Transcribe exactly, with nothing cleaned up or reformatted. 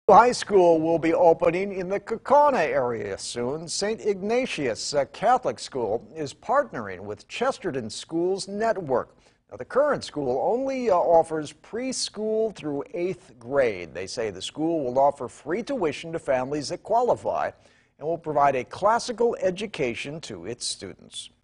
High school will be opening in the Kaukauna area soon. Saint Ignatius uh, Catholic School is partnering with Chesterton Schools Network. Now, the current school only uh, offers preschool through eighth grade. They say the school will offer free tuition to families that qualify and will provide a classical education to its students.